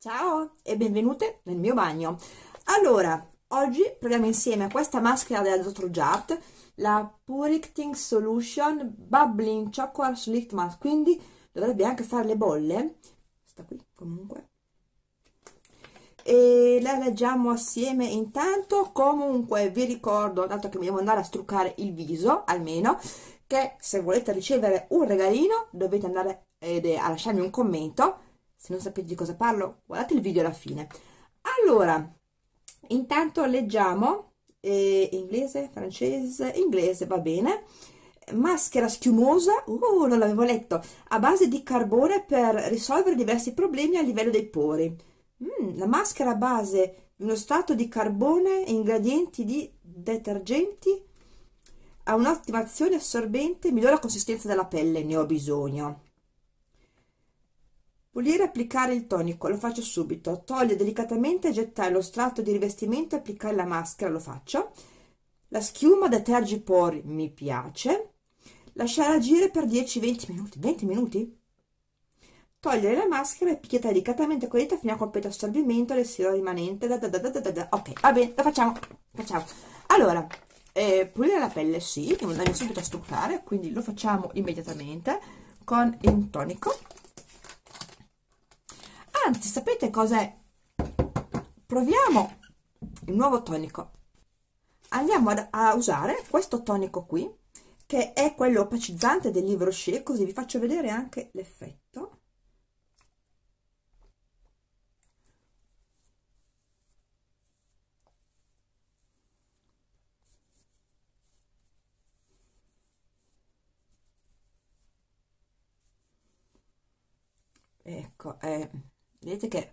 Ciao e benvenute nel mio bagno. Allora, oggi proviamo insieme questa maschera della Dr. Jart, la Puricting Solution Bubbling Chocolate Slick Mask, quindi dovrebbe anche fare le bolle. Sta qui comunque. E la leggiamo assieme intanto. Comunque vi ricordo, dato che mi devo andare a struccare il viso, almeno, che se volete ricevere un regalino dovete andare a lasciarmi un commento. Se non sapete di cosa parlo, guardate il video alla fine. Allora, intanto leggiamo inglese, francese, inglese, va bene. Maschera schiumosa, non l'avevo letto, a base di carbone per risolvere diversi problemi a livello dei pori. La maschera a base di uno strato di carbone e ingredienti di detergenti ha un'ottima azione assorbente, migliora la consistenza della pelle, ne ho bisogno. Pulire e applicare il tonico, lo faccio subito. Togliere delicatamente e gettare lo strato di rivestimento e applicare la maschera, lo faccio. La schiuma deterge i pori, mi piace. Lasciare agire per 10-20 minuti. 20 minuti? Togliere la maschera e picchiare delicatamente con le dita fino a completo assorbimento del siero rimanente. Ok, va bene, lo facciamo. Allora, pulire la pelle, sì, che andiamo subito a struccare, quindi lo facciamo immediatamente con il tonico. Anzi, sapete cos'è? Proviamo il nuovo tonico. Andiamo a usare questo tonico qui, che è quello opacizzante del Yves Rocher, così vi faccio vedere anche l'effetto. Ecco, vedete che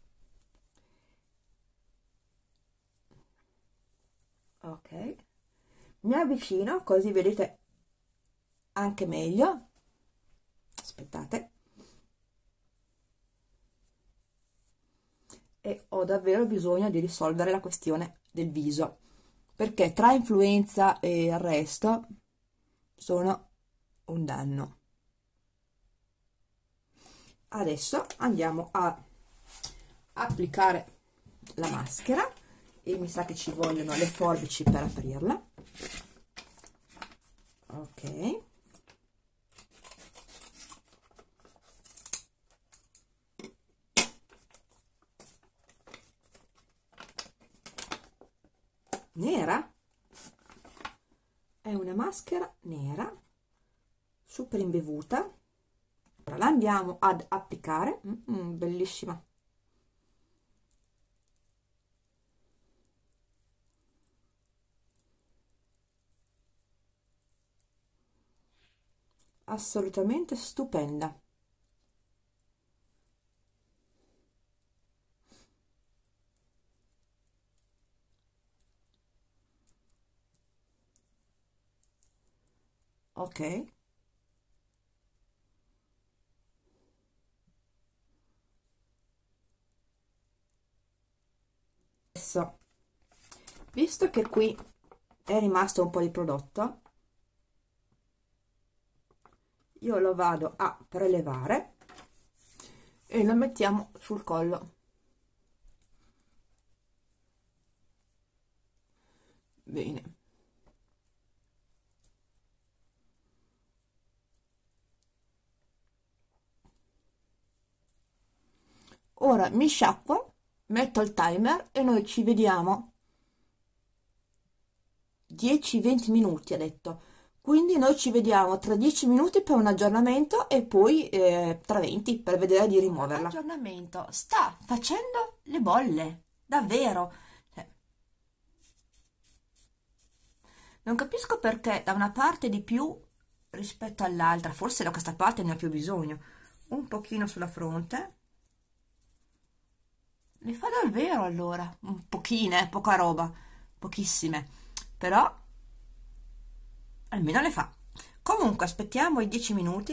ok, mi avvicino così vedete anche meglio. Aspettate, e ho davvero bisogno di risolvere la questione del viso, perché tra influenza e il resto sono un danno. Adesso andiamo a applicare la maschera e mi sa che ci vogliono le forbici per aprirla. Ok, nera, è una maschera nera super imbevuta. Ora la andiamo ad applicare. Bellissima. Assolutamente stupenda. Ok, adesso, visto che qui è rimasto un po' di prodotto, io lo vado a prelevare e lo mettiamo sul collo. Bene. Ora mi sciacquo, metto il timer e noi ci vediamo 10-20 minuti, ha detto. Quindi noi ci vediamo tra 10 minuti per un aggiornamento e poi tra 20 per vedere di rimuoverla. Aggiornamento, sta facendo le bolle, davvero. Non capisco perché da una parte di più rispetto all'altra, forse da questa parte ne ho più bisogno. Un pochino sulla fronte. Le fa davvero allora, pochine, poca roba, pochissime, però almeno le fa. Comunque aspettiamo i 10 minuti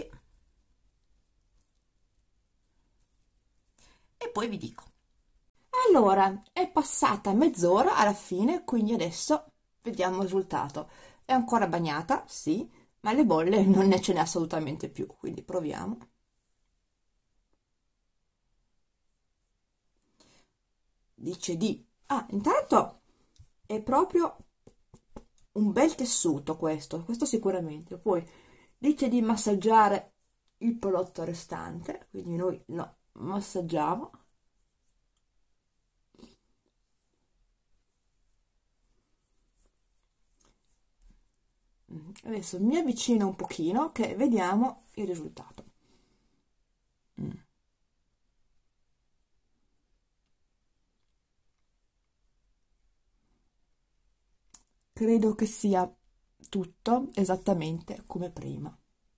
e poi vi dico. Allora, è passata mezz'ora alla fine, quindi adesso vediamo il risultato. È ancora bagnata, sì, ma le bolle non ne ce n'è assolutamente più, quindi proviamo. dice di... Ah, intanto è proprio un bel tessuto questo sicuramente. Poi dice di massaggiare il prodotto restante, quindi noi lo massaggiamo. Adesso mi avvicino un pochino che vediamo il risultato. Credo che sia tutto esattamente come prima.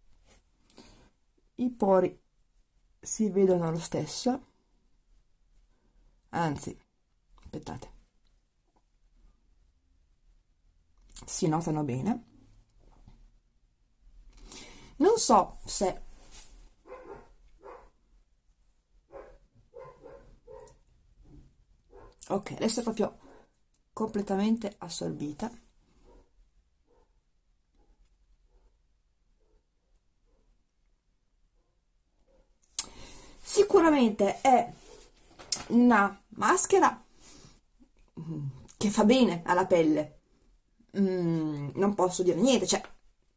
I pori si vedono lo stesso, anzi, aspettate, si notano bene. Non so se ok, adesso è proprio completamente assorbita. Sicuramente è una maschera che fa bene alla pelle. Non posso dire niente, cioè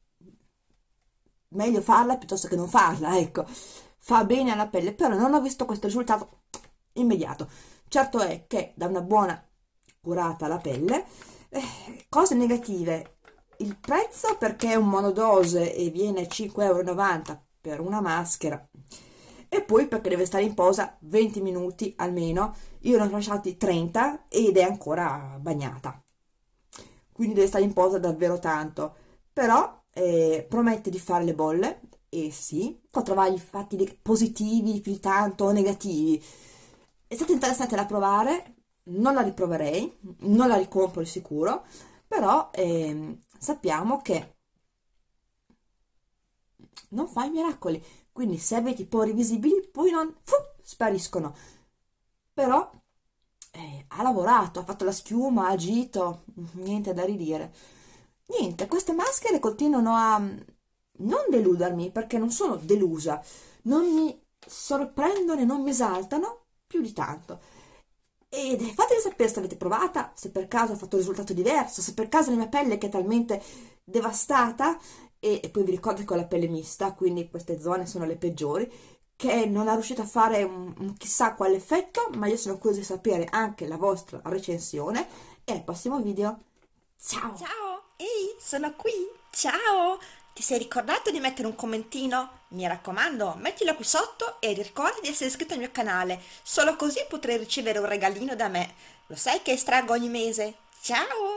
meglio farla piuttosto che non farla, ecco. Fa bene alla pelle, però non ho visto questo risultato immediato. Certo è che da una buona curata alla pelle, cose negative, il prezzo perché è un monodose e viene 5,90 € per una maschera, e poi perché deve stare in posa 20 minuti almeno. Io ne ho lasciati 30 ed è ancora bagnata, quindi deve stare in posa davvero tanto. Però promette di fare le bolle, e sì, può trovare i fatti positivi più di tanto o negativi. È stato interessante da provare, non la riproverei, non la ricompro di sicuro, però sappiamo che non fa i miracoli, quindi se avete i pori visibili poi non spariscono. Però ha lavorato, ha fatto la schiuma, ha agito, niente da ridire. Niente, queste maschere continuano a non deludermi, perché non sono delusa, non mi sorprendono e non mi esaltano più di tanto. Ed fatemi sapere se avete provata, se per caso ha fatto un risultato diverso, se per caso la mia pelle che è talmente devastata, e poi vi ricordo che ho la pelle mista, quindi queste zone sono le peggiori, che non è riuscita a fare un chissà quale effetto, ma io sono curiosa di sapere anche la vostra recensione, e al prossimo video. Ciao! Ciao, ehi, sono qui. Ciao! Ti sei ricordato di mettere un commentino? Mi raccomando, mettilo qui sotto e ricorda di essere iscritto al mio canale. Solo così potrai ricevere un regalino da me. Lo sai che estraggo ogni mese. Ciao!